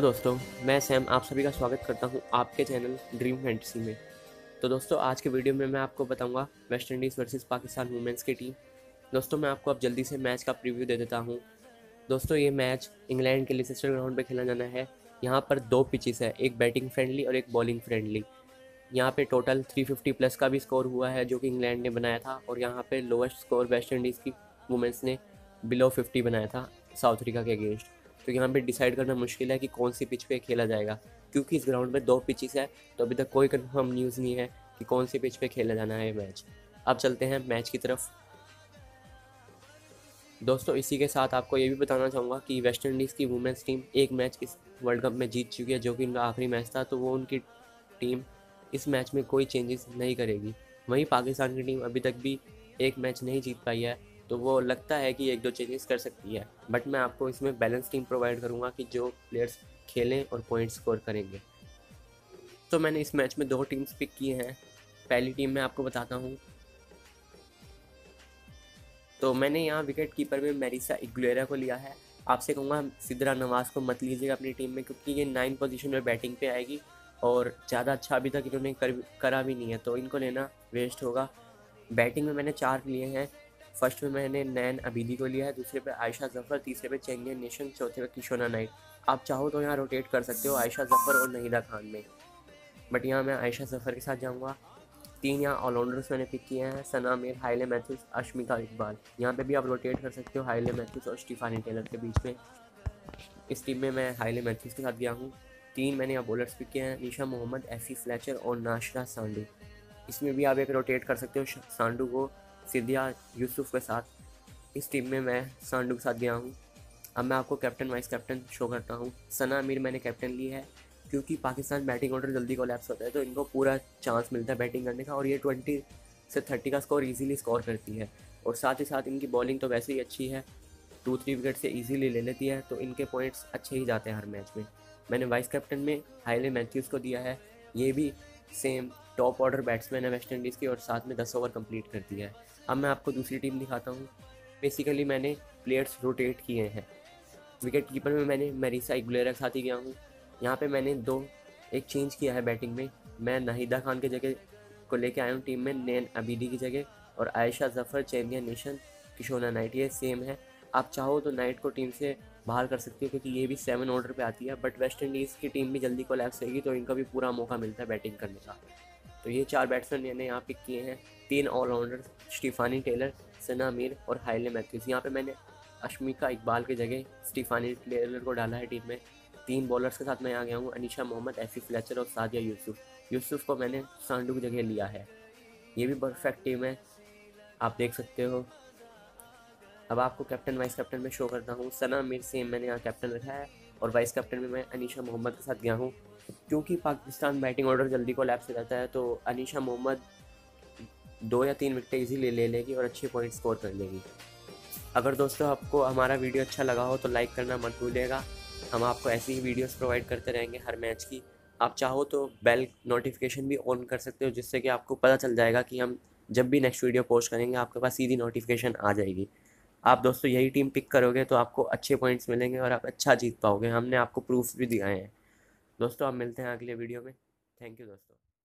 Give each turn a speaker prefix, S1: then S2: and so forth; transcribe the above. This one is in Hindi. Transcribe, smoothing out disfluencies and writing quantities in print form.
S1: दोस्तों, मैं सैम आप सभी का स्वागत करता हूं आपके चैनल ड्रीम फैंटेसी में। तो दोस्तों, आज के वीडियो में मैं आपको बताऊंगा West Indies versus Pakistan women's की टीम। दोस्तों, मैं आपको अब जल्दी से मैच का प्रीव्यू दे देता हूं। दोस्तों, ये मैच इंग्लैंड के लिसेस्टर ग्राउंड पे खेला जाना है। यहाँ पर दो पिचेस है, एक बैटिंग फ्रेंडली और एक बॉलिंग फ्रेंडली। यहाँ पे टोटल 350 प्लस का भी स्कोर हुआ है जो कि इंग्लैंड ने बनाया था, और यहाँ पे लोएस्ट स्कोर वेस्ट इंडीज़ की वुमेंस ने बिलो 50 बनाया था साउथ अफ्रीका के अगेंस्ट। तो यहाँ पे डिसाइड करना मुश्किल है कि कौन सी पिच पे खेला जाएगा, क्योंकि इस ग्राउंड में दो पिचेस है, तो अभी तक कोई कंफर्म न्यूज़ नहीं है कि कौन सी पिच पे खेला जाना है मैच। अब चलते हैं मैच की तरफ। दोस्तों, इसी के साथ आपको ये भी बताना चाहूँगा कि वेस्ट इंडीज़ की वुमेंस टीम एक मैच इस वर्ल्ड कप में जीत चुकी है, जो कि उनका आखिरी मैच था, तो वो उनकी टीम इस मैच में कोई चेंजेस नहीं करेगी। वहीं पाकिस्तान की टीम अभी तक भी एक मैच नहीं जीत पाई है, तो वो लगता है कि एक दो चेंजेस कर सकती है, बट मैं आपको इसमें बैलेंस टीम प्रोवाइड करूँगा कि जो प्लेयर्स खेलें और पॉइंट स्कोर करेंगे। तो मैंने इस मैच में दो टीम्स पिक किए हैं। पहली टीम मैं आपको बताता हूँ। तो मैंने यहाँ विकेट कीपर में मैरिसा इग्लेरा को लिया है। आपसे कहूँगा सिद्रा नवाज को मत लीजिएगा अपनी टीम में, क्योंकि ये 9 पोजीशन में बैटिंग पे आएगी और ज़्यादा अच्छा अभी तक इन्होंने करा भी नहीं है, तो इनको लेना वेस्ट होगा। बैटिंग में मैंने 4 लिए हैं। फर्स्ट में मैंने नैन अबीदी को लिया है, दूसरे पे आयशा जफ़र, तीसरे पे चेंगियन नेशन, चौथे पे किशोना नाइट। आप चाहो तो यहाँ रोटेट कर सकते हो आयशा जफ़र और नहीदा खान में, बट यहाँ मैं आयशा जफ़र के साथ जाऊँगा। 3 यहाँ ऑलराउंडर्स मैंने पिक किए हैं, सना मीर, हाइले मैथ्यूज, अश्मिका इकबाल। यहाँ पे भी आप रोटेट कर सकते हो हाइले मैथ्यूज और स्टीफानी टेलर के बीच में। इस टीम में मैं हाइले मैथ्यूज के साथ गया हूँ। 3 मैंने यहाँ बॉलर्स पिक किए हैं, निशा मोहम्मद, एफी फ्लेचर और नाशरा सांडू। इसमें भी आप एक रोटेट कर सकते हो सांडू को सिद्धिया यूसुफ के साथ। इस टीम में मैं सांडू के साथ गया हूँ। अब मैं आपको कैप्टन वाइस कैप्टन शो करता हूँ। सना मीर मैंने कैप्टन ली है, क्योंकि पाकिस्तान बैटिंग ऑर्डर जल्दी कोलैप्स होता है, तो इनको पूरा चांस मिलता है बैटिंग करने का, और ये 20 से 30 का स्कोर इजीली स्कोर करती है। और साथ ही साथ इनकी बॉलिंग तो वैसे ही अच्छी है, 2-3 विकेट से इजीली ले लेती है, तो इनके पॉइंट्स अच्छे ही जाते हैं हर मैच में। मैंने वाइस कैप्टन में हाइले मैथ्यूज़ को दिया है। ये भी सेम टॉप ऑर्डर बैट्समैन है वेस्ट इंडीज़ की, और साथ में 10 ओवर कंप्लीट करती है। अब मैं आपको दूसरी टीम दिखाता हूँ। बेसिकली मैंने प्लेयर्स रोटेट किए हैं। विकेट कीपर में मैंने मैरिसा इग्लेरा के साथ ही गया हूँ। यहाँ पे मैंने एक चेंज किया है बैटिंग में। मैं नाहिदा खान की जगह को लेके आया हूँ टीम में, नैन अबीदी की जगह, और Ayesha Zafar, Chedean Nation, Kyshona Knight. ये सेम है। आप चाहो तो नाइट को टीम से बाहर कर सकते हो, क्योंकि ये भी 7 ऑर्डर पे आती है, बट वेस्ट इंडीज़ की टीम भी जल्दी कोलैप्स होगी, तो इनका भी पूरा मौका मिलता है बैटिंग करने का। तो ये 4 बैट्समैन मैंने यहाँ पिक किए हैं। 3 allrounder, Stafanie Taylor, Sana Mir और हाइले मैथ्यूज़। यहाँ पे मैंने अश्मिका इकबाल की जगह स्टीफानी टेलर को डाला है टीम में। 3 बॉलर्स के साथ मैं आ गया हूँ, अनीशा मोहम्मद, एफी फ्लेचर और सादिया यूसुफ। यूसुफ को मैंने सांडू की जगह लिया है। ये भी परफेक्ट टीम है, आप देख सकते हो। अब आपको कैप्टन वाइस कैप्टन में शो करता हूँ। सना मीर सेम मैंने यहाँ कैप्टन रखा है, और वाइस कैप्टन में मैं अनीशा मोहम्मद के साथ गया हूँ। क्योंकि पाकिस्तान बैटिंग ऑर्डर जल्दी कोलैप्स हो जाता है, तो अनीशा मोहम्मद 2 या 3 विकेट इजीली ले लेगी और अच्छे पॉइंट स्कोर कर लेगी। अगर दोस्तों आपको हमारा वीडियो अच्छा लगा हो तो लाइक करना मत भूलिएगा। हम आपको ऐसी ही वीडियोस प्रोवाइड करते रहेंगे हर मैच की। आप चाहो तो बेल नोटिफिकेशन भी ऑन कर सकते हो, जिससे कि आपको पता चल जाएगा कि हम जब भी नेक्स्ट वीडियो पोस्ट करेंगे आपके पास सीधी नोटिफिकेशन आ जाएगी। आप दोस्तों यही टीम पिक करोगे तो आपको अच्छे पॉइंट्स मिलेंगे और आप अच्छा जीत पाओगे। हमने आपको प्रूफ भी दिखाए हैं। दोस्तों, आप मिलते हैं अगले वीडियो में। थैंक यू दोस्तों।